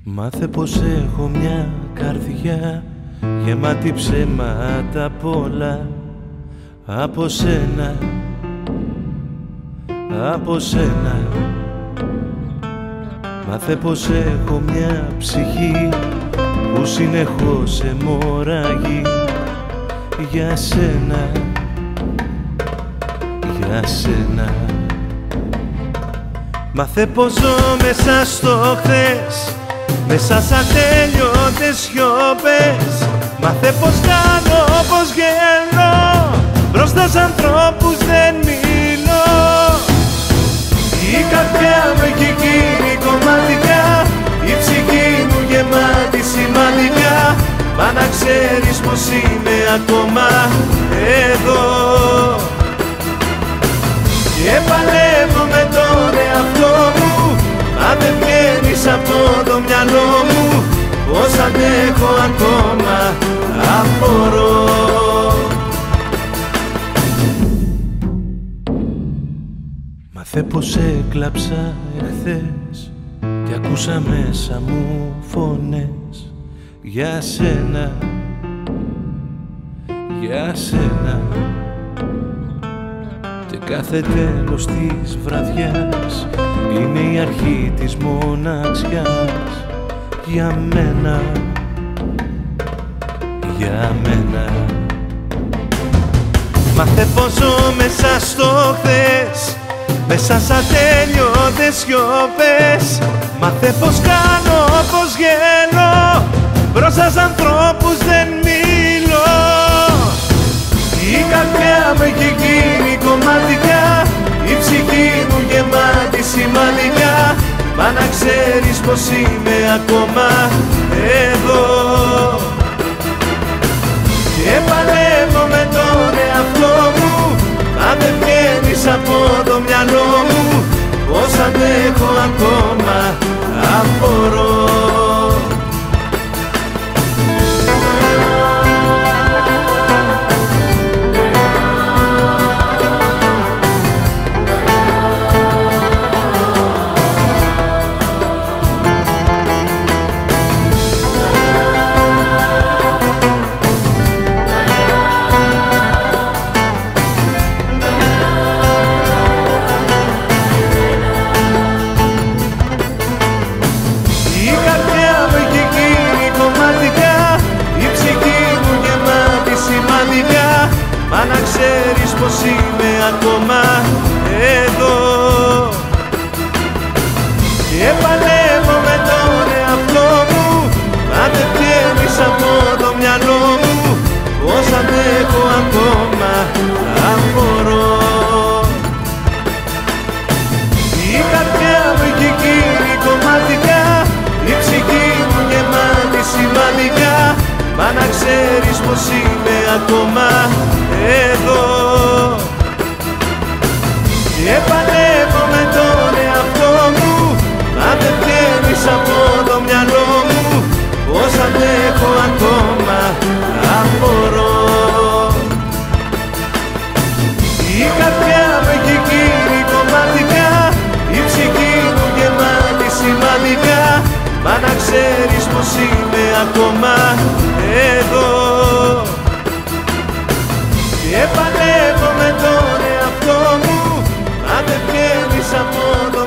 Μάθε πως έχω μια καρδιά γεμάτη ψέματα πολλά. Από σένα, από σένα. Μάθε πως έχω μια ψυχή που συνεχώς αιμορραγεί. Για σένα, για σένα. Μάθε πως ζω μέσα στο χθες, μέσα σ' ατέλειωτες σιώπες. Μάθε πως κάνω, πως γελώ, μπροστά σ' ανθρώπους δεν μιλώ. Η καρδιά μου έχει γίνει κομματικά, η ψυχή μου γεμάτη σημαντικά. Μα να ξέρεις πως είμαι ακόμα εδώ και παλεύω με τον εαυτό μου. Μα δεν βγαίνεις από το μυαλό μου, πως αντέχω ακόμα, απορώ. Μάθε πως έκλαψα εχθές και ακούσα μέσα μου φωνές. Για σένα, για σένα. Και κάθε τέλος της βραδιάς είναι η αρχή της μοναξιάς. Για μένα, για μένα. Μάθε πως ζω μέσα στο χθες, μέσα σ' ατέλειωτες σιώπες. Μάθε πως κάνω, πως γελώ, μπροστά σ' ανθρώπους δεν μιλώ. Η καρδιά μου έχει γίνει κομματικά, η ψυχή μου γεμάτη σημαντικά. Μα να ξέρεις πως είμαι ακόμα εδώ και παλεύω με τον εαυτό μου. Μα δεν βγαίνεις από το μυαλό μου, πως αντέχω ακόμα, απορώ. Μα να ξέρεις πως είμαι ακόμα εδώ και παλεύω με τον εαυτό μου. Μα δεν βγαίνεις από το μυαλό μου, πως αντέχω ακόμα, απορώ. Η καρδιά μου έχει γίνει κομματικά, η ψυχή μου γεμάτη σημαντικά. Μα να ξέρεις πως είμαι ακόμα εδώ και παλεύω με τον εαυτό μου. Μα δεν βγαίνεις από το μυαλό μου, πως αντέχω ακόμα, απορώ. Η καρδιά μου έχει γίνει κομματικά, η ψυχή μου γεμάτη σημαντικά. Μα να ξέρεις πως είμαι ακόμα εδώ και παλεύω με τον εαυτό μου. Μα δεν βγαίνεις από το